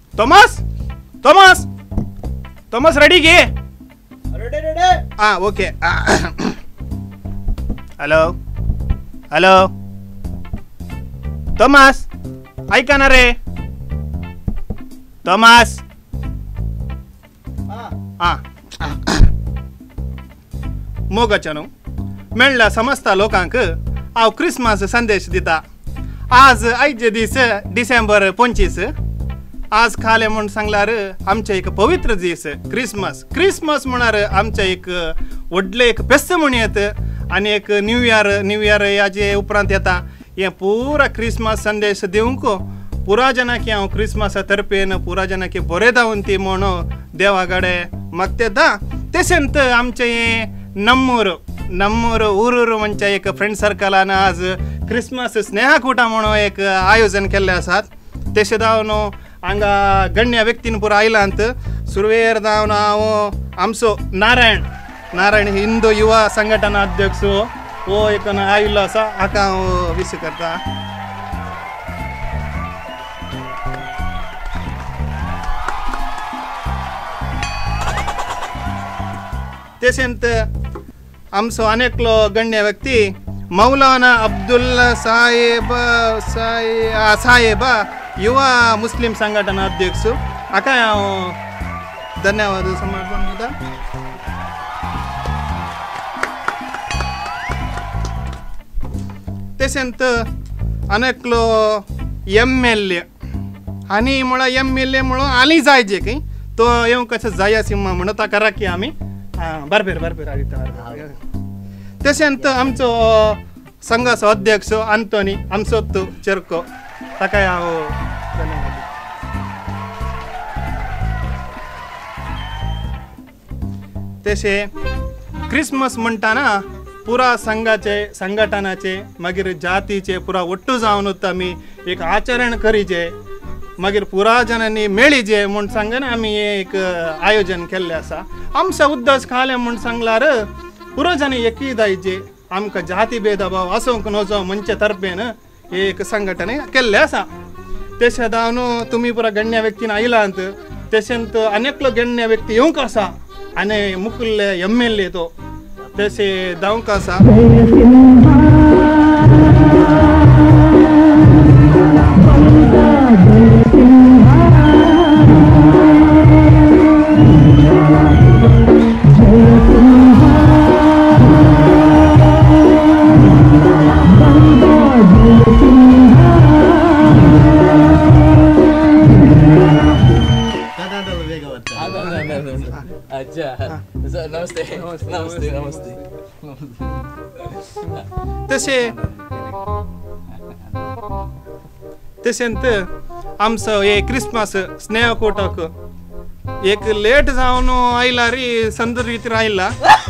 Thomas Thomas Thomas ರೆಡಿಗೆ okay hello hello Thomas ऐका ना रे थॉमस मोगाच्यानो मेळ्ळा समस्त लोकांक हांव क्रिसमस संदेश दिता आज 5 दीस डिसेंबर 25 आज खाले म्हूण सांगल्यार आमचे एक पवित्र दीस क्रिसमस क्रिसमस म्हळ्यार आमचे एक व्हडले एक फेस्त म्हूण येता आनी एक न्यू इयर हाजे उपरांत येता हे पुरा क्रिसमस संदेश दिवंक पुरा जनांक हांव क्रिसमस तर्फेन पुरा जनांक बरें जावन ती म्हूण देवा कडेन मागता तशेंच आमचे नम्मूर ऊरूर म्हणजे एक फ्रेंड सर्कलान आज क्रिसमस स्नेहकूट म्हणून एक आयोजन केल्लें आसात तशें जावन हांगा गण्य व्यक्तीन पुरो आयलांत सुरवेर जावन हांव आमचो नारायण हिंदू युवा संघटना अध्यक्ष हो एक आयिल्लो आसा हाका हांव विश करता तशेंच आमचो आनेकलो गण्य व्यक्ती मौलाना अब्दुल्ला साहेब युवा मुस्लिम संघटना अध्यक्ष हाका हांव धन्यवाद समर्पण करता तशेंच आनेकलो MLA आनी म्हळ्यार MLA म्हणून आली जाय जे की तो येवंक कशें जाय सिम्मा म्हणून ताका राखी आमी बरपेर तशेंच आमचो संघाचो अध्यक्ष आंतोनी आमचो चेरको ताकाय हांव धन्यवाद तशें क्रिसमस म्हणटाना पुरा संघटनाचे मागीर जातीचे पुरा ಒಟ್ಟು जावन आमी एक आचरण करीचे मागीर पुरा जनांनी मेळीचे म्हूण सांगन आमी एक आयोजन केल्लें आसा आमचो उद्देश खाले म्हूण सांगल्यार पुरो जन एकी जायचे आमकां जाती भेदभाव आसूंक नजो मंचे तर्फेन एक संघटने केल्लें आसा तशें जावन तुमी पुरा गण्य व्यक्तीन आयलांत तशेंच अनेकलो गण्य व्यक्ती येवंक आसा आनी मुखेल्ले MLA तो तशें जावंक आसा तशेंच आमचो हे क्रिसमस स्नेहकूटक एक लेट जावन आयला रे संद रितीन आयला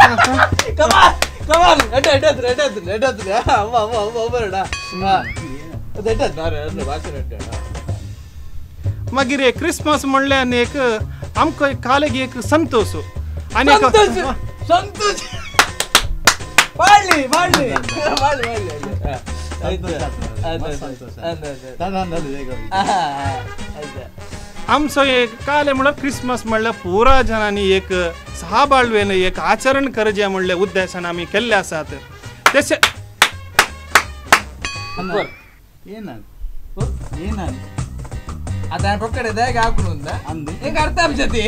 मागीर क्रिसमस म्हणल्यार एक आमकां कालेक एक संतोष आनी आमचो एक काले म्हणल्यार क्रिसमस म्हणल्यार पुरा जनांनी एक सहबाळवेन एक आचरण करचें म्हणल्या उद्देशान आमी केल्ले आसात तशें ಅದ ಪೊಕ್ಕಡೆದಾಗ ಹಾಕುನುಂದ ಹೆಂಗ ಅರ್ಥ ಆಗ್ತತಿ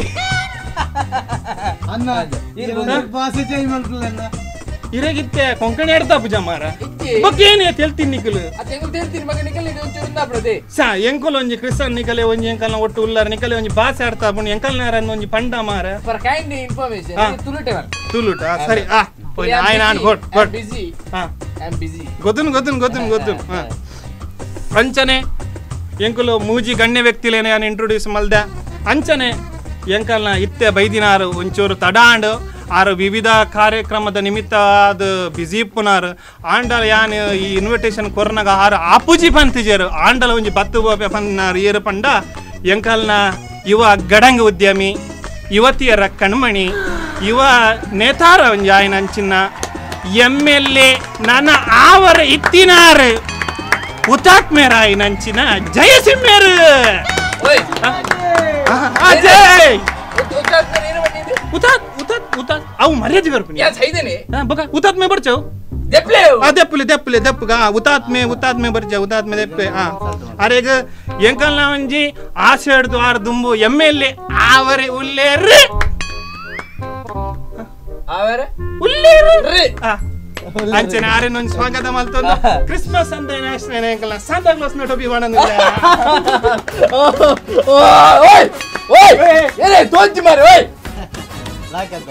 ಅನ್ನ ಇದು ಭಾಷೆ ಚೇಂಜ್ ಮಾಡ್ಕೊಳ್ಳಲ್ಲ ಇರಗಿತ್ತೆ ಕೊಂಕಣಿ ಅರ್ಥ ಪೂಜಾ ಮಾರ ಬಗ್ಗೇನೆ ತೆಲ್ತಿನ್ ನಿಕಲು ಅತೆಂಗು ತೆಲ್ತಿನ್ ಮಗ ನಿಕಲ್ ಇದು ಚುರುಂದ ಪ್ರದೆ ಸಾ ಎಂಕಲ್ ಒಂಜಿ ಕ್ರಿಶ್ಚಿಯನ್ ನಿಕಲೆ ಒಂಜಿ ಎಂಕಲ್ನ ಒಟ್ಟು ಉಲ್ಲಾರ ನಿಕಲೆ ಒಂಜಿ ಭಾಷೆ ಅರ್ಥ ಪುಣ ಎಂಕಲ್ನಾರ ಒಂಜಿ ಪಂಡ ಮಾರ ಫಾರ್ ಕೈಂಡ್ ಇನ್ಫಾರ್ಮೇಷನ್ ತುಳುಟ ಸರಿ ಪೋಯ್ ಆಯ್ನ ಆನ್ ಗೊಟ್ ಬಿಜಿ ಐ ಆಮ್ ಬಿಜಿ ಗೊತ್ತುನ್ ಅಂಚನೆ ಎಂಕಲು ಮೂಜಿ ಗಣ್ಯ ವ್ಯಕ್ತಿಲೇನೆ ನಾನು ಇಂಟ್ರೊಡ್ಯೂಸ್ ಮಲ್ದೆ ಅಂಚನೆ ಎಂಕಲ್ನ ಇತ್ತೆ ಬೈದಿನಾರು ಒಂಚೂರು ತಡಾಂಡ್ ಆರು ವಿವಿಧ ಕಾರ್ಯಕ್ರಮದ ನಿಮಿತ್ತ ಅದು ಬಿಜಿ ಪುನಾರು ಆಂಡಲ್ ಯಾನ್ ಈ ಇನ್ವಿಟೇಷನ್ ಕೊರ್ನಾಗ ಆರು ಆಪುಜಿ ಪಂತಿಜರು ಆಂಡಲ ಒಂಜಿ ಬತ್ತು ಬೋಪೆ ಪನ್ನಾರು ಏರು ಪಂಡ ಎಂಕಲ್ನ ಯುವ ಗಡಂಗ ಉದ್ಯಮಿ ಯುವತಿಯರ ಕಣ್ಮಣಿ ಯುವ ನೇತಾರ ಒಂಜಿ ಆಯ್ನ ಅಂಚಿನ MLA ನನ್ನ ಆವರ ಇತ್ತಿನಾರು ಹುತಾತ್ಮೆರಾಯಿ ನಂಚಿನ ಜಯಸಿಂಹರು ಅಜಯ್ ಉತ್ತಾತ್ಮನೆ ಏನು ಬಂದಿದೆ ಉತಾತ್ ಉತಾತ್ ಉತಾತ್ ಅವು ಮರ್ಯಾದೆ ಬರ್ಪನಿ ಯಾ ಸೈದನೆ ಬಗ ಉತಾತ್ ಮೇ ಬರ್ಚೋ ದೆಪ್ಲೆ ದೆಪ್ಪಲೆ ದೆಪ್ಪಲೆ ದೆಪ್ಪಗ ಉತಾತ್ ಮೇ ಬರ್ಜ ಉತಾತ್ ಮೇ ದೆಪ್ಪೆ ಅರೆಗ ಎಂಕಲ್ನ ಒಂಜಿ ಆಸೆ ಹಿಡ್ದು ಆರು ದುಂಬು ಎಮ್ಮೆಲ್ಲೆ ಆವರೆ ಉಲ್ಲೇರ್ರಿ ಆವರೆ ಉಲ್ಲೇರ್ರಿ ಅಂಚನೆ ಆರೇನೊಂದು ಸ್ವಾಗತ ಮಲ್ತೊಂದು ಕ್ರಿಸ್ಮಸ್ ಅಂತ ನ್ಯಾಷನಲ್ ಎಂಕಲ್ನ ಸಾಂತಾ ಕ್ಲಾಸ್ ನ ಟೋಪಿ ವಾಣನಿಲ್ಲ ಓಯ್ ಓಯ್ ಏನೇ ತೋಂಚಿ ಮಾರೆ ಓಯ್ ಲಾಕಂತ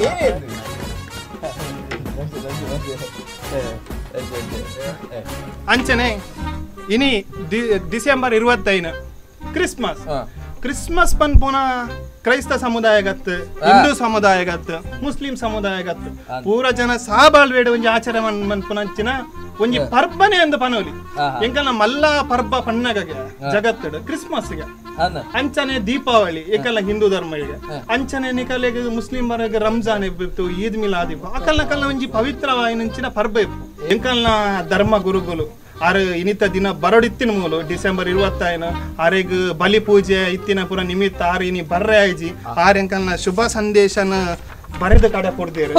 ಅಂಚನೆ ಇನಿ ಡಿಸೆಂಬರ್ 25 ಕ್ರಿಸ್ಮಸ್ ಕ್ರಿಸ್ಮಸ್ ಪನ್ ಪುನಃ ಕ್ರೈಸ್ತ ಸಮುದಾಯಗತ್ತು ಹಿಂದೂ ಸಮುದಾಯಗತ್ತು ಮುಸ್ಲಿಂ ಸಮುದಾಯಗತ್ತು ಪೂರ ಜನ ಸಾಬಾಳ್ವೇಡ ಒಂಜಿ ಆಚರಣೆ ಮನ್ಪುನಂಚಿನ ಒಂಜಿ ಪರ್ಬನೆ ಅಂದ ಪನೋಲಿ ಎಂಕಲ್ನ ಮಲ್ಲ ಪರ್ಬ ಪನ್ನಗಗೆ ಜಗತ್ತಡು ಕ್ರಿಸ್ಮಸ್ಗೆ ಅಂಚನೆ ದೀಪಾವಳಿ ಏಕಲ್ಲ ಹಿಂದೂ ಧರ್ಮಗಳಿಗೆ ಅಂಚನೆ ನಿಕಲೆಗೆ ಮುಸ್ಲಿಂ ವರ್ಗ ರಂಜಾನ್ ಇತ್ತು ಈದ್ ಮಿಲಾದ್ ಇಪ್ಪು ಅಕಲ್ನ ಕಲ್ನ ಒಂಜಿ ಪವಿತ್ರವಾಯಿನಂಚಿನ ಪರ್ಬ ಇಪ್ಪು ಎಂಕಲ್ನ ಧರ್ಮ ಗುರುಗಳು ಆರು ಇನಿತ ದಿನ ಬರೋಡಿತ್ತಿನ ಮೂಲು ಡಿಸೆಂಬರ್ 25 ಆರೆಗ್ ಬಲಿ ಪೂಜೆ ಇತ್ತಿನ ಪುರ ನಿಮಿತ್ತ ಆರು ಇನಿ ಬರ್ರೆ ಆಯ್ಜಿ ಆರ್ ಎಂಕಲ್ನ ಶುಭ ಸಂದೇಶನ ಬರೆದ ಕಡೆ ಕೊಡ್ತೀರಿ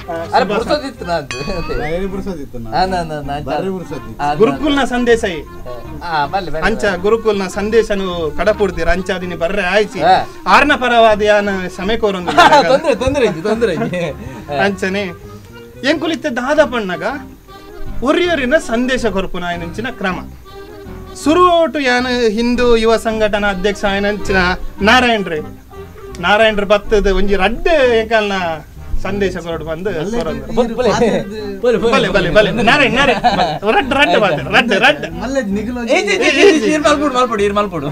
ಗುರುಕುಲ್ನ ಸಂದೇಶ ಅಂಚ ಗುರುಕುಲ್ನ ಸಂದೇಶನು ಕಡ ಕೊಡ್ತೀರ ಅಂಚಾದಿನಿ ಬರ್ರೆ ಆಯ್ಸಿ ಆರ್ನ ಪರವಾದ ಯಾನ ಸಮಯ ಕೋರೊಂದು ಅಂಚನೆ ಏನ್ ಕುಲಿತ ದಾದ ಪಣ್ಣಗ ಒರಿಯರಿನ ಸಂದೇಶ ಕೊರ್ಪುನ ಆಯ್ನಂಚಿನ ಕ್ರಮ ಸುರುಟು ಯಾನ ಹಿಂದೂ ಯುವ ಸಂಘಟನಾ ಅಧ್ಯಕ್ಷ ಆಯ್ನಂಚಿನ ನಾರಾಯಣ್ರ ಬತ್ತದ ಒಂಜಿ ರಡ್ಡ್ ಏಕಲ್ನ ಸಂದೇಶ ಕೊರಡು ಬಂದು ನಾರಾಯಣ್ ಮಲ್ಪುಡು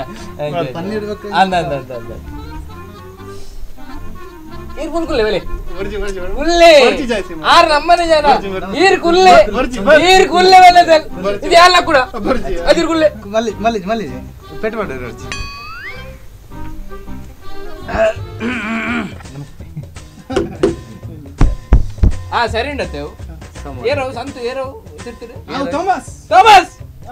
ಆರ್ ನಮ್ಮನೆ ಜನ ಈರ್ ಕುಲ್ಲೆ ಈರ್ ಕುಲ್ಲೆ ಇದು ಎಲ್ಲ ಕೂಡ ಅದಿರ್ ಕುಲ್ಲೆ ಮಲ್ಲಿ ಪೆಟ್ಟು ಮಾಡಿ ಸರಿ ಉಂಡತ್ತೇವು ಏರೋ ಸಂತು ಏರೋ ಥಾಮಸ್ ಥಾಮಸ್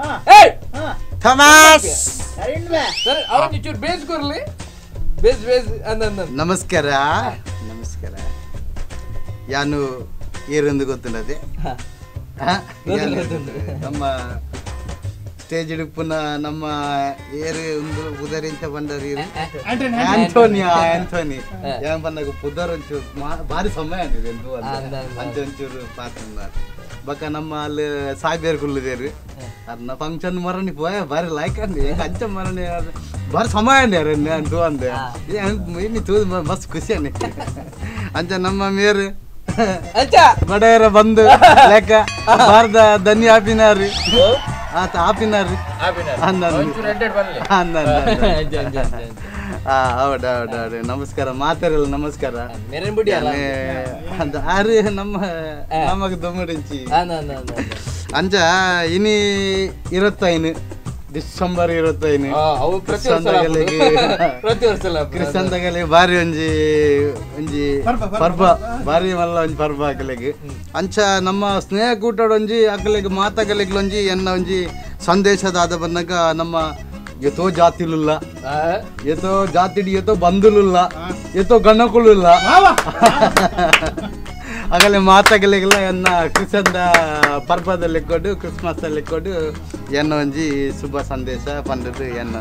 ಥಾಮಸ್ ಸರಿ ಅವನ್ ಚೂರು ಬೇಸ್ ಕೊರ್ಲಿ ಬೇಸ್ ಬೇಸ್ ಅಂದ ನಮಸ್ಕಾರ ನಮಸ್ಕಾರ ಯಾನು ಏರೊಂದು ಗೊತ್ತಿಲ್ಲದೆ ನಮ್ಮ ಸ್ಟೇಜ್ ಇಡುಪುನ ನಮ್ಮ ಏರು ಒಂದು ಉದರಿಂತ ಬಂಡರಿ ಆಂಟೋನಿ ಏನ್ ಬಂದಾಗ ಪುದರ್ ಒಂಚೂರು ಭಾರಿ ಸಮಯ ಆಗಿದೆ ಒಂಚೂರು ಪಾತ್ರ ಬಕ ನಮ್ಮ ಅಲ್ಲಿ ಸಾಯ್ಬೇರು ಕುಲ್ಲದೇರು ಅದನ್ನ ಫಂಕ್ಷನ್ ಮರಣಿ ಪೋಯ ಬಾರಿ ಲೈಕ್ ಅಂದಿ ಅಂಚ ಮರಣಿ ಬಾರಿ ಸಮಯ ಅಂದ್ಯಾರ ಅಂಟು ಅಂದೆ ಮಸ್ತ್ ಖುಷಿ ಅನ್ನಿ ಅಂಚ ನಮ್ಮ ಮೇರು ಬಡವರ ಬಂದು ಲೆಕ್ಕ ಭಾರತ ಧನ್ಯ ಆಪಿನಾರಿ ಆತ ಆಪಿನಾರಿ ಹೌದೌದು ನಮಸ್ಕಾರ ಮಾತಾರಲ್ಲ ನಮಸ್ಕಾರ ಅಂತ ಅರೆ ನಮಗ ದೊಮ್ಮಡಿಂಚಿ ಅಂಚ ಇನಿ 25 ಡಿಸೆಂಬರ್ 25 ಕ್ರಿಸ್ತಂದಗಲಿ ಬಾರಿ ಒಂಜಿ ಪರ್ಬ ಬಾರಿ ಮಲ್ಲ ಒಂಜಿ ಪರ್ಬ ಅಕಲೆಗ್ ಅಂಚ ನಮ್ಮ ಸ್ನೇಹ ಕೂಟೋಡ ಒಂಜಿ ಅಕಲೆಗ್ ಮಾತಗಲೆಗ್ ಒಂಜಿ ಎನ್ನ ಒಂಜಿ ಸಂದೇಶದ ಆದ ಬನ್ನಗ ನಮ್ಮ ಎತೋ ಜಾತಿಲುಲ್ಲ ಎತೋ ಜಾತಿಡಿ ಎತೋ ಬಂಧುಲುಲ್ಲ ಎತೋ ಗಣಕುಲುಲ್ಲ ಆಗಲೇ ಮಾತಾಗಲಿಗೆಲ್ಲ ಎನ್ನ ಕ್ರಿಸ್ತಂದ ಪರ್ಬದಲ್ಲಿ ಕೊಡು ಕ್ರಿಸ್ಮಸ್ ಅಲ್ಲಿ ಕೊಡು ಎನ್ನ ಒಂಜಿ ಶುಭ ಸಂದೇಶ ಪಂಡದು ಎನ್ನ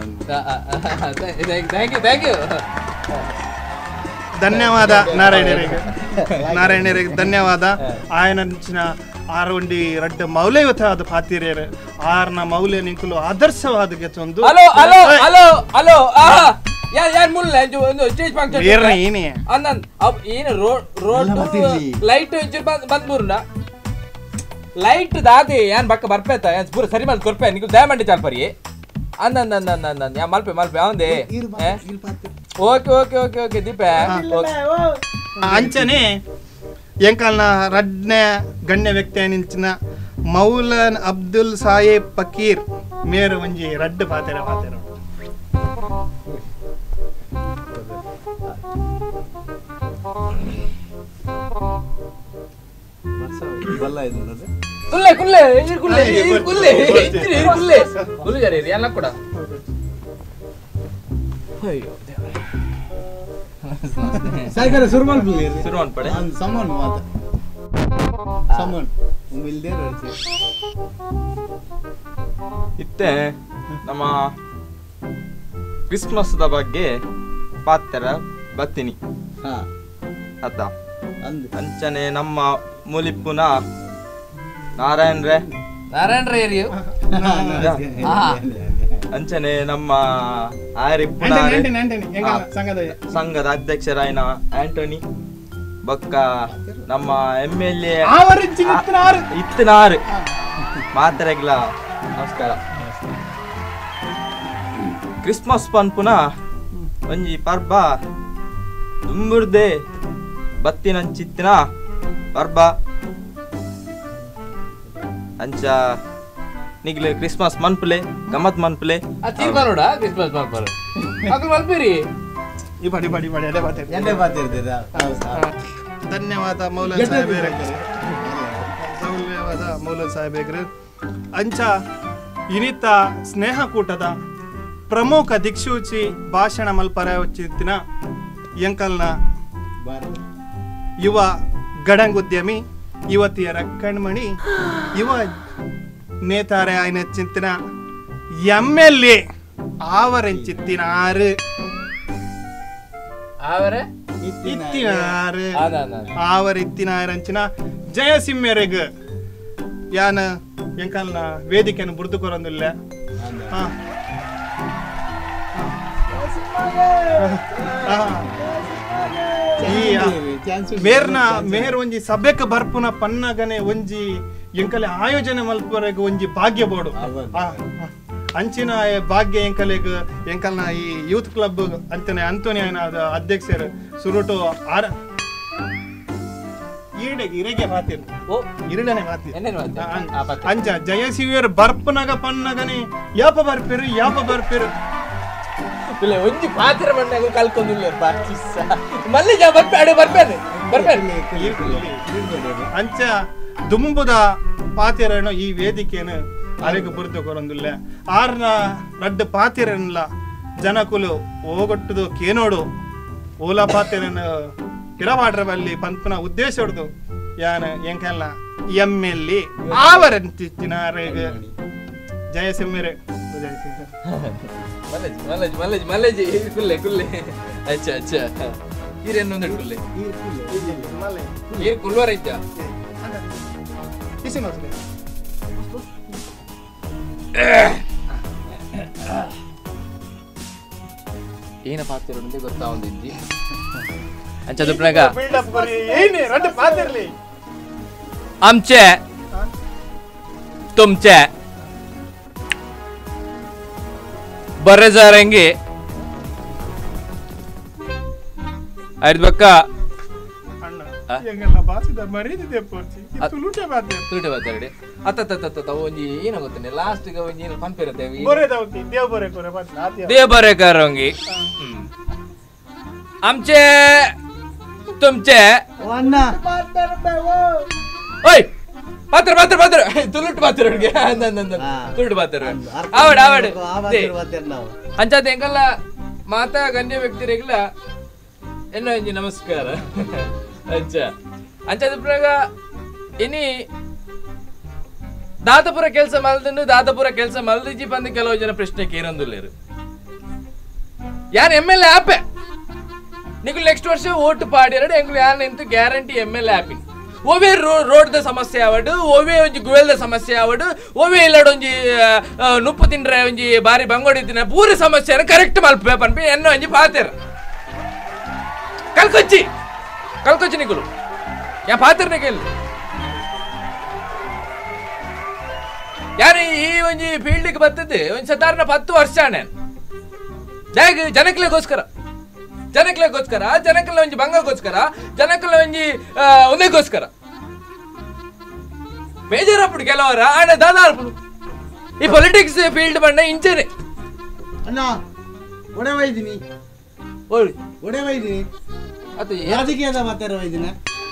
ಧನ್ಯವಾದ ನಾರಾಯಣರಿಗೆ ಧನ್ಯವಾದ ಆಯನಂಚಿನ ಆರೊಂಡಿ ರಡ್ಡ ಮೌಲ್ಯಯುತವಾದ ಪಾತಿರೇರು ಆರ್ನ ಮೌಲ್ಯ ನಿಂಕುಲು ಆದರ್ಶವಾದ ಗೆಚ್ಚೊಂದು ಹಲೋ ಹಲೋ ಹಲೋ ಹಲೋ ಯಾರ್ ಮುಲ್ಲ ಒಂದು ಸ್ಟೇಜ್ ಫಂಕ್ಷನ್ ಏನೇ ಅಂದನ್ ಏನು ರೋಡ್ ಲೈಟ್ ಬಂದ್ಬೂರ್ನ ಲೈಟ್ ದಾದಿ ಯಾನ್ ಬಕ್ಕ ಬರ್ಪೇತ ಯಾನ್ ಪೂರ ಸರಿ ಮಾಡಿ ಕೊರ್ಪೆ ನಿಂಗೆ ದಯಮಾಡಿ ಚಾಲ್ಪರಿ ಅಂದನ್ ಯಾ ಮಲ್ಪೆ ಅವಂದೆ ಓಕೆ ಓಕೆ ಓಕೆ ಓಕೆ ದೀಪ ಅಂಚನೆ ಎಂಕಾಲ್ನ ರಡ್ನೆ ಗಣ್ಯ ವ್ಯಕ್ತಿ ನಿಂಚಿನ ಮೌಲನ್ ಅಬ್ದುಲ್ ಸಾಹೇಬ್ ಫಕೀರ್ ಮೇರು ಒಂಜಿ ರಡ್ಡು ಪಾತೆರ ಕುಲ್ಲೆ ಎಲ್ಲ ಕೂಡ ಅಯ್ಯೋ ಸಾಯ್ಕರ ಶುರು ಮಾಡ್ಬಿಡಿ ಶುರು ಮಾಡ್ಪಡೆ ಸಮಾನ್ ಮಾತ ಸಮಾನ್ ಇಲ್ದೇ ಇತ್ತೆ ನಮ್ಮ ಕ್ರಿಸ್ಮಸ್ದ ಬಗ್ಗೆ ಪಾತ್ರ ಬರ್ತೀನಿ ಆತ ಅಂಚನೆ ನಮ್ಮ ಮುಲಿಪ್ಪುನ ನಾರಾಯಣ್ರೆ ಏರಿಯು ಅಂಚನೆ ನಮ್ಮ ಆರಿಪ್ಪುನ ಸಂಘದ ಅಧ್ಯಕ್ಷರಾಯನ ಆಂಟೋನಿ ಬೊಕ್ಕ ನಮ್ಮ MLA ಇತ್ತನಾರು ಮಾತರೆಗ್ಲ ನಮಸ್ಕಾರ. ಕ್ರಿಸ್ಮಸ್ ಪನ್ಪುನ ಒಂಜಿ ಪರ್ಬ ದುಂಬುರ್ದೆ ಬತ್ತಿನಂಚಿತ್ತಿನ ಪರ್ಬ ಅಂಚ ನಿಗ್ಲೆ ಕ್ರಿಸ್ಮಸ್ ಮನ್ಪುಲೆ ಗಮ್ಮತ್ ಮನ್ಪುಲೆ ಕ್ರಿಸ್ಮಸ್ ಮಲ್ಪೇರಿ ಧನ್ಯವಾದ ಮೌಲನ್ ಸಾಹೇಬ್ರೆ ಅಂಚ ಇನಿತ ಸ್ನೇಹಕೂಟದ ಪ್ರಮುಖ ದಿಕ್ಸೂಚಿ ಭಾಷಣ ಮಲ್ಪರಚಿತ್ತಿನ ಎಂಕಲ್ನ ಯುವ ಗಡಂಗುದ್ಯಮಿ ಯುವತಿಯರ ಕಣ್ಮಣಿ ಯುವ ನೇತಾರೆ ಆಯ್ನ ಚಿಂತಿನ MLA ಆವರೆಂಚಿತ್ತಿನ ಇತ್ತಿನಾರಂಚಿನ ಜಯಸಿಂಹರೆಗ್ ಯಾನ ಎಂಕಲ್ನ ವೇದಿಕೆಯನ್ನು ಬುರ್ದು ಕೊರೊಂದಿಲ್ಲ ಮೇರ್ ಒಂಜಿ ಸಭೆಕ್ ಬರ್ಪುನ ಪನ್ನಗನೆ ಒಂಜಿ ಎಂಕಲೆ ಆಯೋಜನೆ ಮಲ್ಪರೆಗ್ ಒಂಜಿ ಭಾಗ್ಯ ಬೋಡು ಅಂಚಿನ ಭಾಗ್ಯ ಎಂಕಲ್ನ ಈ ಯೂತ್ ಕ್ಲಬ್ ಅಂತಾನೆ ಅಂತೋನಿ ಅಧ್ಯಕ್ಷರು ಸುರುಟು ಇರಡನೆ ಅಂಚ ಜಯಸಿವಿಯರ್ ಬರ್ಪನಾಗ ಪನ್ನಗನೆ ಯಾಪ ಬರ್ಪಿರು ಒಂಜಿ ಪಾತ್ರ ಬಂದಾಗ ಕಲ್ಕೊಂಡಿಲ್ಲ ಅಂಚ ದುಂಬುದ ಪಾತಿರನು ಈ ವೇದಿಕೆಯನ್ನು ಅರೆಗೆ ಬುರ್ದು ಕೊರೊಂದಿಲ್ಲ ಆರ್ನ ರಡ್ಡು ಪಾತಿರನ್ಲ ಜನಕುಲು ಹೋಗೊಟ್ಟದು ಕೇನೋಡು ಓಲ ಪಾತಿರನ್ನು ಕಿರವಾಡ್ರ ಬಲ್ಲಿ ಪಂಪನ ಉದ್ದೇಶ ಹೊಡ್ದು ಯಾನ ಎಂಕಲ್ಲ MLA ಆವರಂತಿನ ಜಯಸಿಂಹರೆ ಮಲ್ಲಜಿ ಕುಲ್ಲೆ ಅಚ್ಚಾ ಈರೇನೊಂದು ಕುಲ್ಲೆ ಕುಲ್ವರ ಇದ್ದ ಏನ ಪಾತ್ರ ಗೊತ್ತಾವಂದಿದ್ದಿ ಅಂಚದು ಪ್ರಗ आमचे तुमचे बरे जारेंगे आयत बक्का ತುಳುಟೆ ಮಾತಾಡಿ ಅತ್ತ ಒಂಜಿ ಏನ ಗೊತ್ತನೆ ಲಾಸ್ಟ್ ಗೆ ಒಂಜಿ ಏನು ಪಂಪಿರತೆ ದೇವ ಬರೆ ಕರಂಗಿ आमचे तुमचे ओय पात्र तुलुट पात्र तुलुट पात्र आवड अंचात ಎಂಕಲ್ಲ ಮಾತಾ ಗಣ್ಯ ವ್ಯಕ್ತಿರಿಗೆಲ್ಲ ಎನ್ನ ಒಂಜಿ ನಮಸ್ಕಾರ ಅಂಚಾದ ಪ್ರಗ ಇನಿ ದಾತಪುರ ಕೆಲಸ ಮಲ್ದಿಜಿ ಬಂದು ಕೆಲವು ಜನ ಪ್ರಶ್ನೆ ಕೇರೊಂದುಲ್ಲೇರು ಯಾನ್ MLA ಆಪೆ ನಿಗುಲ್ ನೆಕ್ಸ್ಟ್ ವರ್ಷ ಓಟ್ ಪಾಡಿರಡು ಎಂಗುಲು ಯಾನ್ ಇಂತು ಗ್ಯಾರಂಟಿ MLA ಆಪಿ ಓವೇ ರೋಡ್ ದ ಸಮಸ್ಯೆ ಆವಡು ಓವೇ ಒಂಜಿ ಗುವೆಲ್ದ ಸಮಸ್ಯೆ ಆವಡು ಓವೇ ಇಲ್ಲಡ ಒಂಜಿ ನುಪ್ಪು ತಿಂಡ್ರೆ ಒಂಜಿ ಬಾರಿ ಬಂಗೋಡಿ ತಿನ್ನ ಪೂರಿ ಸಮಸ್ಯೆ ಕರೆಕ್ಟ್ ಮಲ್ಪೆ ಪನ್ಪಿ ಎನ್ನ ಒಂಜಿ ಪಾತೆರ ಕಲ್ಕೊಚ್ಚಿ ನಿಗುಲು ಯಾ ಪಾತೆರ್ನೆ ಕೇಳಿ ಯಾರು ಈ ಒಂಜಿ ಫೀಲ್ಡ್ಗೆ ಬರ್ತದೆ ಒಂಜಿ ಸಾಧಾರಣ 10 ವರ್ಷ ಜನಕ್ಲೆಗೋಸ್ಕರ ಜನಕ್ಲೆ ಒಂಜಿ ಬಂಗಗೋಸ್ಕರ ಜನಕ್ಲೆ ಒಂಜಿ ಒಂದೇಗೋಸ್ಕರ ಬೇಜಾರಪ್ಪಡು ಕೆಲವರ ಆನೆ ದಾದಾರ್ಪುಡು ಈ ಪೊಲಿಟಿಕ್ಸ್ ಫೀಲ್ಡ್ ಬಂಡ ಇಂಚನೆ ಅಣ್ಣ ಒಡೆವೈದಿನಿ ಅದು ರಾಜಕೀಯದ ಮಾತಾಡವೈದಿನ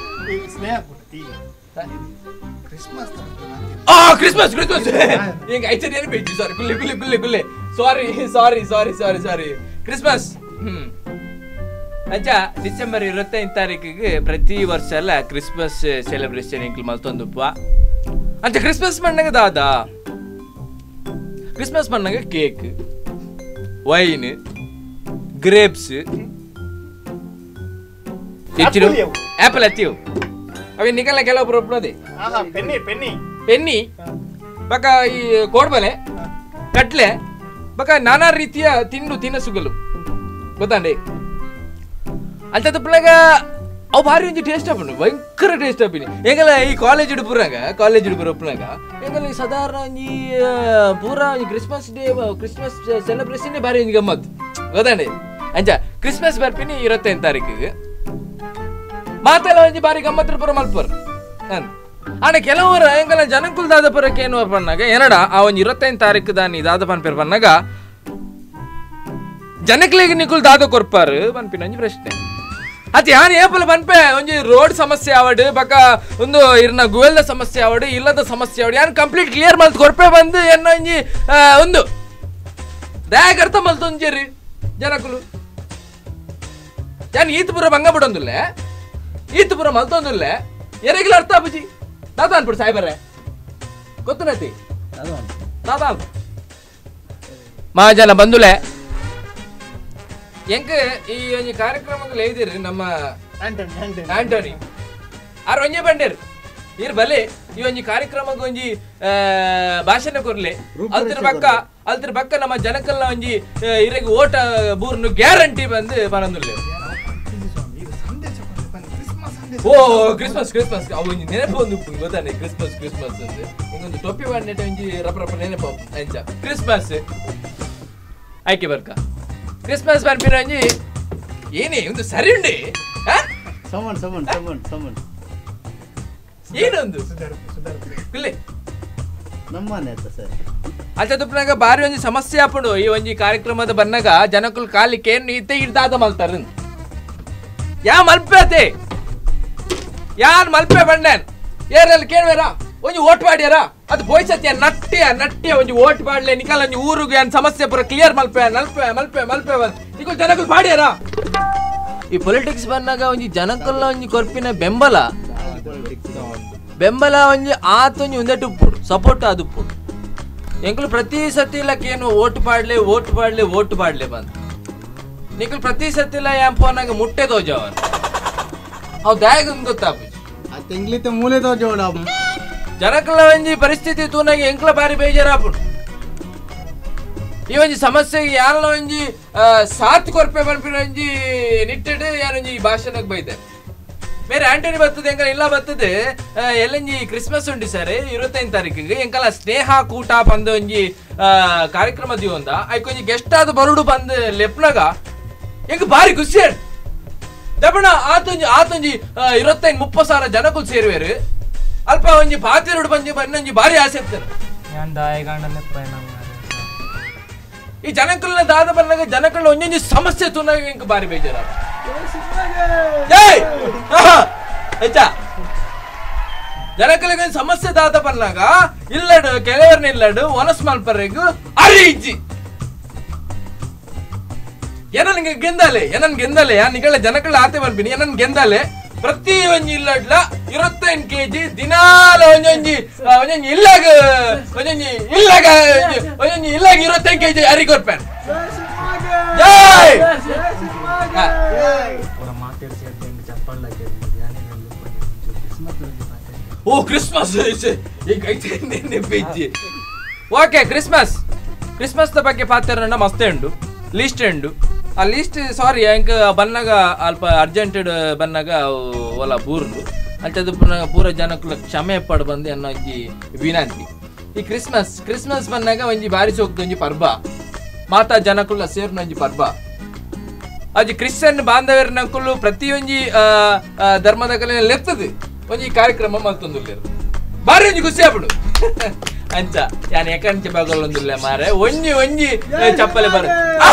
ಕ್ರಿಸ್ಮಸ್ ಹಿಂಗ ಐಚರಿ ಏನು ಬೇಜಿ ಸಾರಿ ಗುಲ್ಲೆ ಸಾರಿ ಕ್ರಿಸ್ಮಸ್ ಅಂಚ ಡಿಸೆಂಬರ್ 25 ತಾರೀಕಿಗೆ ಪ್ರತಿ ವರ್ಷ ಎಲ್ಲ ಕ್ರಿಸ್ಮಸ್ ಸೆಲೆಬ್ರೇಷನ್ ಇಂಕ್ಲು ಮಲ್ತೊಂದುಪ್ಪ ಅಂಚ ಕ್ರಿಸ್ಮಸ್ ಮಣ್ಣಗೆ ದಾದ ಕ್ರಿಸ್ಮಸ್ ಮಣ್ಣಗೆ ಕೇಕ್ ವೈನ್ ಗ್ರೇಪ್ಸ್ ಆಪಲ್ ಹತ್ತಿವು ಅవి ನಿಕಲ್ನ ಕೆಲವು ಪ್ರೊಪ್ನದೆ ಪೆನ್ನಿ ಬಕ ಈ ಕೋಡ್ಬಲೆ ಕಟ್ಲೆ ಬಕ ನಾನಾ ರೀತಿಯ ತಿನಸುಗಳು ಗೊತ್ತಾಂಡೆ ಅಂತ ಪುಳಗ ಅವು ಭಾರಿ ಒಂಜಿ ಟೇಸ್ಟ್ ಆಪುಂಡು ಭಯಂಕರ ಟೇಸ್ಟ್ ಆಪಿನಿ ಎಂಗಲ ಈ ಕಾಲೇಜ್ ಪುರಪ್ಪನಾಗ ಎಂಗಲ ಈ ಸಾಧಾರಣ ಒಂಜಿ ಪೂರ ಒಂಜಿ ಕ್ರಿಸ್ಮಸ್ ಸೆಲೆಬ್ರೇಷನ್ ಭಾರಿ ಒಂಜಿ ಗಮ್ಮತ್ ಗೊತ್ತಾಂಡೆ ಅಂಚ ಕ್ರಿಸ್ಮಸ್ ಬರ್ಪಿನಿ 25 ತಾರೀಕಿಗೆ ಮಾತೆಲ್ಲ ಒಂಜಿ ಬಾರಿ ಗಮ್ಮತ್ರ ಪುರ ಮಲ್ಪರ್ ಆನೆ ಕೆಲವರು ಎಂಗಲ ಜನಕುಲ್ ದಾದ ಪುರಕ್ಕೆ ಏನು ಪನ್ನಾಗ ಏನಡ ಆ ಒಂಜಿ 25 ತಾರೀಕು ದಾನಿ ದಾದ ಪನ್ಪೇರ್ ಪನ್ನಾಗ ಜನಕ್ಲಿಗೆ ನಿಕುಲ್ ದಾದ ಕೊರ್ಪಾರು ಪನ್ಪಿನ ಒಂಜಿ ಪ್ರಶ್ನೆ ಅತ್ ಯಾನ್ ಏಪಲ್ ಪನ್ಪೆ ಒಂಜಿ ರೋಡ್ ಸಮಸ್ಯೆ ಆವಡ್ ಬಕ ಒಂದು ಇರ್ನ ಗುವೆಲ್ದ ಸಮಸ್ಯೆ ಆವಡ್ ಇಲ್ಲದ ಸಮಸ್ಯೆ ಆವಡ್ ಯಾನ್ ಕಂಪ್ಲೀಟ್ ಕ್ಲಿಯರ್ ಮಲ್ತ್ ಕೊರ್ಪೆ ಬಂದು ಎನ್ನ ಒಂಜಿ ಒಂದು ದಯಾಗರ್ತ ಮಲ್ತೊಂಜೇರಿ ಜನಕುಲು ಯಾನ್ ಈತ್ ಪುರ ಭಂಗ ಬಿಡೊಂದುಲ್ಲೆ ಈತ್ ಪುರ ಮಲ್ತೊಂದುಲ್ಲೆ ಎರೆಗಿಲ ಅರ್ಥ ಬುಜಿ ದಾದ ಅನ್ಬಿಡು ಸಾಯ್ಬರ್ರೆ ಗೊತ್ತುನತಿ ದಾದ ಮಹಾಜನ ಬಂದುಲೆ ಎಂಕ ಈ ಒಂಜಿ ಕಾರ್ಯಕ್ರಮಗಳು ಐದಿರಿ ನಮ್ಮ ಆಂಟೋನಿ ಆರ್ ಒಂಜೆ ಬಂಡೇರು ಇರ್ ಬಲೆ ಈ ಒಂಜಿ ಕಾರ್ಯಕ್ರಮಕ್ಕೆ ಒಂಜಿ ಭಾಷಣ ಕೊರ್ಲೆ ಅಲ್ತಿರ ಪಕ್ಕ ನಮ್ಮ ಜನಕಲ್ನ ಒಂಜಿ ಇರೆಗ್ ಓಟ ಬೂರ್ನು ಗ್ಯಾರಂಟಿ ಬಂದು ಬರಂದುಲ್ಲೆ ಓ ಕ್ರಿಸ್ಮಸ್ ಅವು ಒಂಜಿ ನೆನಪು ಒಂದು ಗೊತ್ತಾನೆ ಕ್ರಿಸ್ಮಸ್ ಅಂದ್ರೆ ಹಿಂಗೊಂದು ಟೊಪ್ಪಿ ಮಾಡಿಟ್ಟು ಒಂಜಿ ರಪ್ಪ ನೆನಪು ಅಂಚ ಕ್ರಿಸ್ಮಸ್ ಆಯ್ಕೆ ಬರ್ಕ ಕ್ರಿಸ್ಮಸ್ ಬರ್ಪಿನ ಒಂಜಿ ಏನೇ ಒಂದು ಸರಿ ಉಂಡೆ ಏನೊಂದು ಇಲ್ಲೇ ನಮ್ಮನೆ ಸರ್ ಅಲ್ತ ತುಪ್ಪನಾಗ ಬಾರಿ ಒಂಜಿ ಸಮಸ್ಯೆ ಆಪುಂಡು ಈ ಒಂಜಿ ಕಾರ್ಯಕ್ರಮದ ಬನ್ನಾಗ ಜನಕುಲ್ ಕಾಲಿಕ್ಕೆ ಇತ್ತೆ ಇಡ್ದಾದ ಮಲ್ತಾರ ಯಾ ಮಲ್ಪೇತೆ ಯಾನ್ ಮಲ್ಪೆ ಬಂಡೇನ್ ಏರಲ್ಲಿ ಕೇಳ್ಬೇರ ಒಂಜಿ ಓಟ್ ಮಾಡ್ಯಾರ ಅದು ಬೋಯ್ಸತ್ಯ ನಟ್ಟೆ ಒಂಜಿ ಓಟ್ ಮಾಡ್ಲೆ ನಿಕಲ್ ಒಂಜಿ ಊರಿಗೆ ಏನ್ ಸಮಸ್ಯೆ ಪೂರ ಕ್ಲಿಯರ್ ಮಲ್ಪೆ ನಿಕಲ್ ಜನಕಲ್ ಮಾಡ್ಯಾರ ಈ ಪೊಲಿಟಿಕ್ಸ್ ಬಂದಾಗ ಒಂಜಿ ಜನಕಲ್ನ ಒಂಜಿ ಕೊರ್ಪಿನ ಬೆಂಬಲ ಒಂಜಿ ಆತೊಂಜಿ ಒಂದೆಟ್ಟು ಉಪ್ಪುಡು ಸಪೋರ್ಟ್ ಅದು ಉಪ್ಪುಡು ಎಂಕಲು ಪ್ರತಿ ಸತಿ ಇಲ್ಲಕ್ಕೇನು ಓಟ್ ಪಾಡ್ಲೆ ಬಂದ ನಿಕಲ್ ಪ್ರತಿ ಸತಿ ಇಲ್ಲ ಎಂಪೋನಾಗ ಮುಟ್ಟೆ ತೋಜವನ್ ಅವ್ ದ್ಯಾಗ ಗೊತ್ತಾಪು ತೆಂಗ್ಲಿತ ಮೂಲೆ ತೋಜೋಡ ಜನಕಲ ಒಂಜಿ ಪರಿಸ್ಥಿತಿ ತೂನಾಗ ಎಂಕ್ಲ ಬಾರಿ ಬೇಜಾರಾಪುಂಡು ಈ ಒಂಜಿ ಸಮಸ್ಯೆಗೆ ಯಾರಲ್ಲ ಒಂಜಿ ಸಾತ್ ಕೊರ್ಪೆ ಬರ್ಪಿನ ಒಂಜಿ ನಿಟ್ಟೆಡ್ ಯಾರೊಂಜಿ ಭಾಷಣಕ್ಕೆ ಬೈದೆ ಬೇರೆ ಆಂಟನಿ ಬರ್ತದೆ ಎಂಕಲ ಇಲ್ಲ ಬರ್ತದೆ ಎಲ್ಲಂಜಿ ಕ್ರಿಸ್ಮಸ್ ಉಂಡಿ ಸರ್ 25 ತಾರೀಕಿಗೆ ಎಂಕಲ ಸ್ನೇಹ ಕೂಟ ಪಂದ ಒಂಜಿ ಕಾರ್ಯಕ್ರಮ ದಿವಂದ ಐಕೊಂಜಿ ಗೆಸ್ಟ್ ಆದ ಬರುಡು ಬಂದ್ ಲೆಪ್ನಾಗ ಎಂಕ ಬಾರಿ ಖುಷಿ ದಪಣ ಆತೊಂಜಿ 25-30 ಸಾವಿರ ಜನಕುಲ್ ಸೇರುವೇರು ಅಲ್ಪ ಒಂಜಿ ಪಾತಿರುಡು ಬಂಜಿ ಬನ್ನೊಂಜಿ ಬಾರಿ ಆಸೆ ಇರ್ತಾರೆ ಈ ಜನಕಲ್ನ ದಾದ ಬಂದಾಗ ಜನಕಲ್ನ ಒಂದೊಂದು ಸಮಸ್ಯೆ ತುನಾಗ ಎಂಕ ಬಾರಿ ಬೇಜಾರ ಜನಕಲಿಗೆ ಸಮಸ್ಯೆ ದಾದ ಬಂದಾಗ ಇಲ್ಲಡು ಕೆಲವರ್ನ ಇಲ್ಲಡು ಒನಸ್ ಮಲ್ಪರೆಗು ಅರಿಜಿ ಏನನ್ಗೆ ಗೆಂದಲೆ ಯಾ ನಿಗಳ ಜನಕಲ್ ಆತೆ ಬಂದ್ಬಿನಿ ಏನನ್ ಗೆಂದಲೆ ಪ್ರತಿ ಒಂಜಿ ಇಲ್ಲಡ್ಲ 25 kg ದಿನಾಲ ಒಂಜೊಂಜಿ ಇಲ್ಲಾಗ 25 kg ಅರಿ ಕೊರ್ಪೇನ್ ಜೈ ಓ ಕ್ರಿಸ್ಮಸ್ ಓಕೆ ಕ್ರಿಸ್ಮಸ್ ಬಗ್ಗೆ ಪಾತ್ರ ಮಸ್ತ್ ಉಂಡು ಲಿಸ್ಟ್ ಉಂಡು ಆ ಲಿಸ್ಟ್ ಸಾರಿ ಎಂಕ ಬನ್ನಾಗ ಅಲ್ಪ ಅರ್ಜೆಂಟೆಡ್ ಬನ್ನಾಗ ಒಲ ಬೂರ್ಲು ಅಂಚದು ಪೂರ ಜನಕ್ಕೂ ಕ್ಷಮೆ ಪಡ್ ಬಂದು ಅನ್ನೋ ಒಂಜಿ ವಿನಂತಿ ಈ ಕ್ರಿಸ್ಮಸ್ ಬನ್ನಾಗ ಒಂಜಿ ಬಾರಿ ಸೋಕ್ತ ಒಂಜಿ ಪರ್ಬ ಮಾತಾ ಜನಕ್ಕುಲ್ಲ ಸೇರ್ನ ಒಂಜಿ ಪರ್ಬ ಅಜಿ ಕ್ರಿಶ್ಚಿಯನ್ ಬಾಂಧವ್ಯರ್ನಕ್ಕುಲು ಪ್ರತಿಯೊಂಜಿ ಧರ್ಮದ ಕಲೆ ಲೆತ್ತದು ಒಂಜಿ ಕಾರ್ಯಕ್ರಮ ಮಲ್ತೊಂದುಲ್ಲೇರು ಬಾರಿ ಒಂಜಿ ಖುಷಿ ಆಗ್ಬಿಡು ಅಂಚ ಯಾನ್ ಎಕಂಚ ಬಗಲೊಂದುಲ್ಲೆ ಮಾರೆ ಒಂಜಿ ಚಪ್ಪಲೆ ಬರ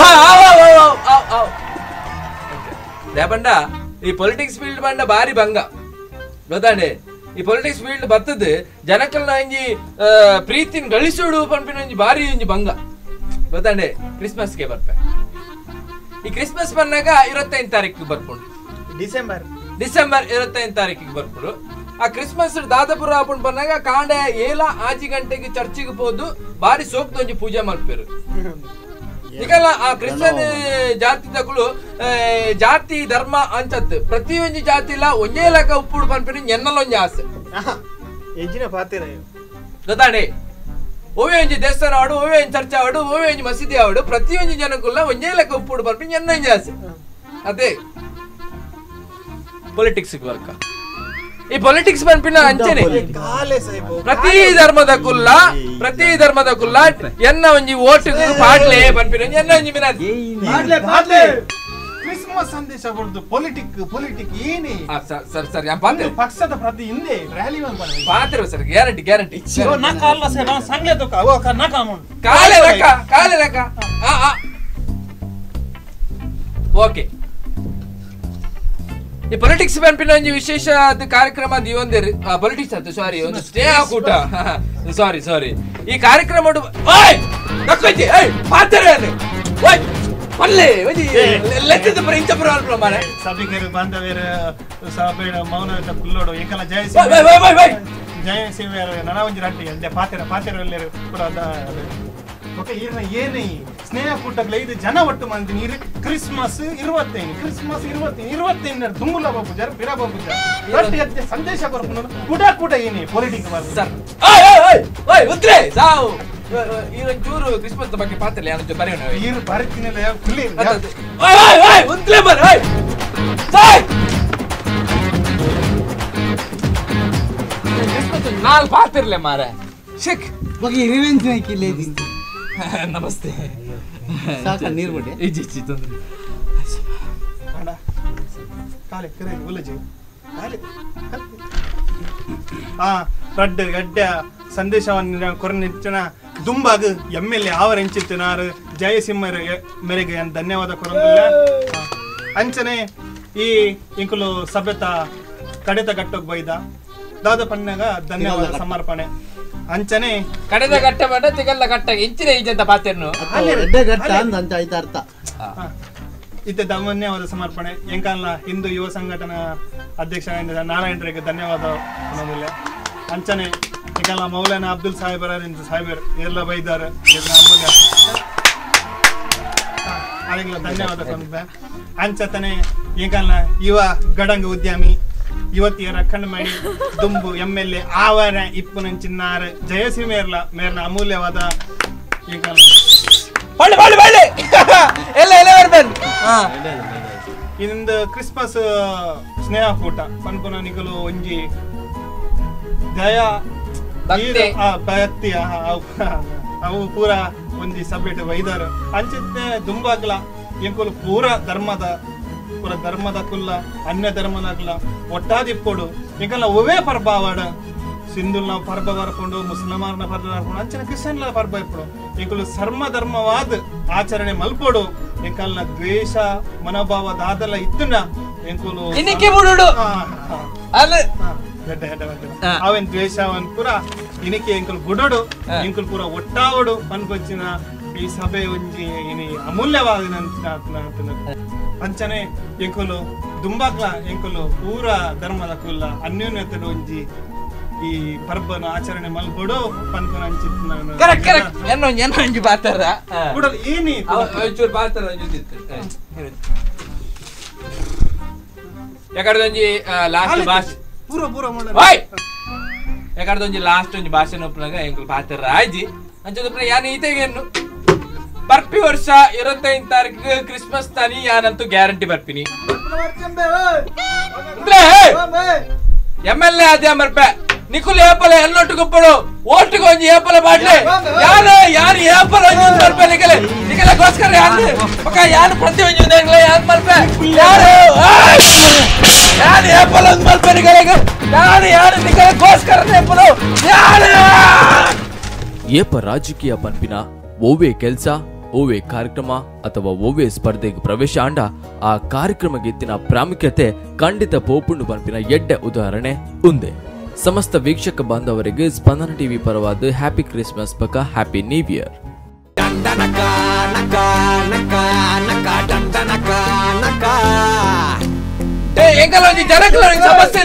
ದೇಪಂಡ ಈ ಪೊಲಿಟಿಕ್ಸ್ ಫೀಲ್ಡ್ ಬಂಡ ಬಾರಿ ಭಂಗ ಗೊತ್ತಾಂಡೆ ಈ ಪೊಲಿಟಿಕ್ಸ್ ಫೀಲ್ಡ್ ಬರ್ತದೆ ಜನಕಲ್ನ ಒಂಜಿ ಪ್ರೀತಿನ ಗಳಿಸೋಡು ಪನ್ಪಿನ ಒಂಜಿ ಬಾರಿ ಒಂಜಿ ಭಂಗ ಗೊತ್ತಾಂಡೆ ಕ್ರಿಸ್ಮಸ್ಗೆ ಬರ್ಪೆ ಈ ಕ್ರಿಸ್ಮಸ್ ಬಂದಾಗ 25 ತಾರೀಕಿಗೆ ಬರ್ಕೊಂಡು ಡಿಸೆಂಬರ್ 25 ತಾರೀಕಿಗೆ ಬರ್ಕೊಂಡು ಆ ಕ್ರಿಸ್ಮಸ್ ದಾದಾಪುರ ಹಾಕೊಂಡು ಬಂದಾಗ ಕಾಂಡೆ ಏಲ ಆಜಿ ಗಂಟೆಗೆ ಚರ್ಚಿಗೆ ಹೋದು ಬಾರಿ ಸೋಕ್ತ ಒಂಜಿ ಪೂಜೆ ಮಾಡ್ಪೇರು ಈಗಲ್ಲ ಆ ಕ್ರಿಶ್ಚಿಯನ್ ಜಾತಿ ತಗಳು ಜಾತಿ ಧರ್ಮ ಅಂಚತ್ ಪ್ರತಿ ಒಂಜಿ ಜಾತಿ ಇಲ್ಲ ಒಂಜೇ ಲೆಕ್ಕ ಉಪ್ಪುಡು ಪನ್ಪೇರು ಎನ್ನಲ್ಲ ಒಂಜಿ ಆಸೆ ಗೊತ್ತಾಡಿ ಓವೇ ಒಂಜಿ ದೇವಸ್ಥಾನ ಆಡು ಓವೇ ಒಂಜಿ ಚರ್ಚ್ ಆಡು ಓವೇ ಒಂಜಿ ಮಸೀದಿ ಆಡು ಪ್ರತಿ ಒಂಜಿ ಜನಕ್ಕುಲ್ಲ ಒಂಜೇ ಲೆಕ್ಕ ಉಪ್ಪುಡು ಪನ್ಪೇರು ಎನ್ನೊಂಜಿ ಆಸೆ ಅದೇ ಪೊಲಿಟಿಕ್ಸ್ ವರ್ಕ ಈ ಪೊಲಿಟಿಕ್ಸ್ ಪನ್ಪಿನ ಅಂಚನೆ ಪ್ರತಿ ಧರ್ಮದ ಕುಲ್ಲ ಎನ್ನ ಒಂಜಿ ಓಟ್ ಪಾಡ್ಲೆ ಪನ್ಪಿನ ಎನ್ನ ಒಂಜಿ ಕ್ರಿಸ್ಮಸ್ ಸಂದೇಶ ಕೊಡುದು ಪೊಲಿಟಿಕ್ ಏನೇ ಸರ್ ಯಾ ಪಾತ್ರ ಪಕ್ಷದ ಪ್ರತಿ ಹಿಂದೆ ರ್ಯಾಲಿ ಪಾತ್ರ ಸರ್ ಗ್ಯಾರಂಟಿ ಕಾಲೆ ಲೆಕ್ಕ ಓಕೆ ಈ ಪೊಲಿಟಿಕ್ಸ್ ಪನ್ಪಿನ ಒಂಜಿ ವಿಶೇಷ ಕಾರ್ಯಕ್ರಮ ಅದು ಒಂದೇ ಪೊಲಿಟಿಕ್ಸ್ ಅದು ಸಾರಿ ಒಂದು ಸ್ನೇಹ ಕೂಟ ಸಾರಿ ಈ ಕಾರ್ಯಕ್ರಮ ಸಭಿಕರು ಬಾಂಧವ್ಯರ ಸಭೆ ಮೌನದ ಕುಲ್ಲೋಡು ಏಕಲ ಜಯ ಸೇವೆಯರು ನನ ಒಂಜಿ ರಟ್ಟಿ ಪಾತ್ರ ಎಲ್ಲರೂ ಕೂಡ ಓಕೆ ಏನೇ ಸ್ನೇಹ ಕೂಟಗಳ ಇದು ಜನ ಒಟ್ಟು ಮಂದಿ ನೀರು ಕ್ರಿಸ್ಮಸ್ 25 ತುಂಬುಲ ಬಾಬು ಜರ ಬಿರ ಬಾಬು ಜರ ಸಂದೇಶ ಕೊಡ್ಕೊಂಡು ಕೂಡ ಏನೇ ಪೊಲಿಟಿಕ್ ಸರ್ ಉತ್ರೆ ಸಾವು ಈರೊಂಚೂರು ಕ್ರಿಸ್ಮಸ್ ಬಗ್ಗೆ ಪಾತ್ರ ಯಾರು ಬರೆಯೋಣ ಈರು ಬರ್ತೀನಿಲ್ಲ ಕುಲ್ಲಿ ಉತ್ಲೆ ಬರ ಕ್ರಿಸ್ಮಸ್ ನಾಲ್ ಪಾತಿರ್ಲೆ ಮಾರ ಶಿಕ್ ಬಗ್ಗೆ ರಿವೆಂಜ್ ಹಾಕಿಲ್ಲ ನಮಸ್ತೆ ಸಾಕ ನೀರು ಬಿಡಿ ಇಜ್ಜಿ ತೊಂದ್ರೆ ಕಾಲೆ ಕರೆ ಉಲಜಿ ಕಾಲೆ ರಡ್ಡ ಗಡ್ಡ ಸಂದೇಶವನ್ನು ಕೊರನಿಚ್ಚನ ದುಂಬಾಗ ಎಮ್ಮೆಲ್ಲೆ ಆವರ ಎಂಚಿತ್ತಿನಾರು ಜಯಸಿಂಹರ ಮೇರೆಗೆ ಧನ್ಯವಾದ ಕೊರಲ್ಲ ಅಂಚನೆ ಈ ಇಂಕುಲು ಸಭ್ಯತ ಕಡೆತ ಗಟ್ಟೋಗ್ ಬೈದ ದಾದ ಪಣ್ಣಗ ಧನ್ಯವಾದ ಸಮರ್ಪಣೆ ಅಂಚನೆ ಕಡೆದ ಗಟ್ಟ ಮಾಡ ತಿಗಲ್ಲ ಗಟ್ಟ ಇಂಚಿನ ಈಜಂತ ಪಾತೆರ್ನು ಗಟ್ಟ ಅಂತ ಅರ್ಥ ಇತ್ತೆ ಧನ್ಯವಾದ ಸಮರ್ಪಣೆ ಎಂಕಾಲ ಹಿಂದೂ ಯುವ ಸಂಘಟನಾ ಅಧ್ಯಕ್ಷ ನಾರಾಯಣರಿಗೆ ಧನ್ಯವಾದ ಅನ್ನೋದಿಲ್ಲ ಅಂಚನೆ ಈಗಲ್ಲ ಮೌಲಾನಾ ಅಬ್ದುಲ್ ಸಾಹೇಬರ್ ಎಲ್ಲ ಬೈದಾರೆ ಅದಕ್ಕೆಲ್ಲ ಧನ್ಯವಾದ ಕೊಂಡ ಅಂಚತನೆ ಈಗಲ್ಲ ಯುವ ಗಡಂಗ ಉದ್ಯಮಿ ಯುವತಿಯರ ಕಣ್ಮಣಿ ದುಂಬು ಎಮ್ಮೆಲ್ಲೆ ಆವರ ಇಪ್ಪುನಂಚಿನಾರ ಜಯಸಿಂಹೇರ್ಲ ಮೇರ್ನ ಅಮೂಲ್ಯವಾದ ಈಗಲ್ಲ ಇಂದು ಕ್ರಿಸ್ಮಸ್ ಸ್ನೇಹ ಕೂಟ ಪನ್ಪುನ ನಿಗಲು ಒಂಜಿ ದಯ ಭಕ್ತಿ ಅವು ಪೂರ ಒಂಜಿ ಸಬ್ಜೆಕ್ಟ್ ವೈದಾರ ಅಂಚಿತ್ತೆ ದುಂಬಾಗ್ಲ ಎಂಕುಲು ಪೂರ ಧರ್ಮದ ಕುಲ್ಲ ಅನ್ಯ ಧರ್ಮದಾಗ್ಲ ಒಟ್ಟಾದಿಪ್ಪೊಡು ಎಂಕಲ್ಲ ಒವೇ ಪರ್ಬ ಆವಾಡ ಸಿಂಧುಲ್ನ ಪರ್ಬ ಬರ್ಕೊಂಡು ಮುಸ್ಲಿಮರ್ನ ಪರ್ಬ ಬರ್ಕೊಂಡು ಅಂಚನೆ ಕ್ರಿಶ್ಚಿಯನ್ಲ ಪರ್ಬ ಇಪ್ಪಡು ಎಂಕುಲು ಧರ್ಮವಾದ ಆಚರಣೆ ಮಲ್ಪೊಡು ಎಂಕಲ್ನ ದ್ವೇಷ ಮನೋಭಾವ ದಾದಲ ಇತ್ತುನ ಎಂಕುಲು ಅವೇನ್ ದ್ವೇಷ ಅವನ್ ಪೂರ ಇನಿಕೆ ಎಂಕುಲು ಗುಡೋಡು ಎಂಕುಲು ಪೂರ ಒಟ್ಟಾವಡು ಪನ್ಪಚ್ಚಿನ ಈ ಸಭೆ ಒಂಜಿ ಇನಿ ಅಮೂಲ್ಯವಾದ ಅಂಚನೆ ಎಂಕುಲು ದುಂಬಾಕ್ಲ ಎಂಕುಲು ಪೂರ ಧರ್ಮದ ಕುಲ್ಲ ಅನ್ಯೋನ್ಯತೆ ಒಂಜಿ ಈ ಪರ್ಬನ ಆಚರಣೆ ಮಲ್ಕೊಡು ಪನ್ಪನ ಅಂಚಿತ್ತು ಪಾತ್ರ ಏನಿ ಪಾತ್ರ ಯಾಕಂದ್ರೆ ಲಾಸ್ಟ್ ಭಾಷೆ ಪೂರ ಪೂರ ಯಾಕಂದ್ರೆ ಲಾಸ್ಟ್ ಒಂಜಿ ಭಾಷೆ ಒಪ್ಪನಾಗ ಎಂಕುಲು ಪಾತ್ರ ರಾಜಿ ಅಂಚದ ಯಾನ್ ಈತೆಗೇನು ಬರ್ಪಿ ವರ್ಷ 25 ತಾರೀಕಿಗೆ ಕ್ರಿಸ್ಮಸ್ ತಾನಿ ಯಾನಂತೂ ಗ್ಯಾರಂಟಿ ಬರ್ಪಿನಿ ಎಮ್ಎಲ್ಎ ಆದ್ಯ ಮರ್ಪೆ ನಿಕುಲ್ ಏಪಲ ಎಲ್ಲೊಟ್ಟಿಗೊಪ್ಪಳು ಓಟಿಗೆ ಒಂಜಿ ಏಪಲ ಮಾಡ್ಲೆ ಯಾರು ಏಪಲ ಒಂಜಿ ಮರ್ಪೆ ನಿಕಲೆಗೋಸ್ಕರ ಯಾರು ಪ್ರತಿ ಒಂಜಿ ಯಾರು ಮರ್ಪೆ ಯಾರು ಏಪಲ ಒಂದು ಮರ್ಪೆ ಯಾರು ನಿಕಲೆಗೋಸ್ಕರ ಏಪಲು ಏಪ ರಾಜಕೀಯ ಪನ್ಪಿನ ಓವೇ ಕೆಲ್ಸ ಓವೇ ಕಾರ್ಯಕ್ರಮ ಅಥವಾ ಓವೇ ಸ್ಪರ್ಧೆಗೆ ಪ್ರವೇಶ ಆಂಡ ಆ ಕಾರ್ಯಕ್ರಮ ಗೆತ್ತಿನ ಪ್ರಾಮುಖ್ಯತೆ ಖಂಡಿತ ಪೋಪುಂಡು ಪನ್ಪಿನ ಎಡ್ಡೆ ಉದಾಹರಣೆ ಉಂದೆ. ಸಮಸ್ತ ವೀಕ್ಷಕ ಬಾಂಧವರಿಗೆ ಸ್ಪಂದನ ಟಿವಿ ಪರವಾದ ಹ್ಯಾಪಿ ಕ್ರಿಸ್ಮಸ್ ಬಕ ಹ್ಯಾಪಿ ನ್ಯೂ ಇಯರ್. ನಕ ನಕ ನಕ ದಂಡ ನಕ ನಕ ಎಂಕಲ ಒಂಜಿ ಜನಕಲ ಸಮಸ್ಯೆ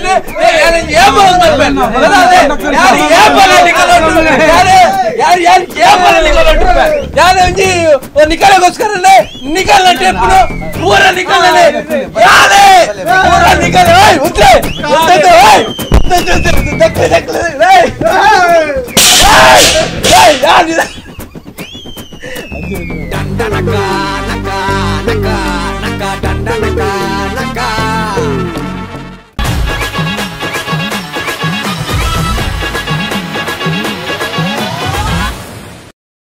ನಿಕಲಗೋಸ್ಕರ ನಿಕಲ್ ಪೂರ ನಿಕಲ್ ಪೂರ ನಿಕಲ್ ಉತ್ತರ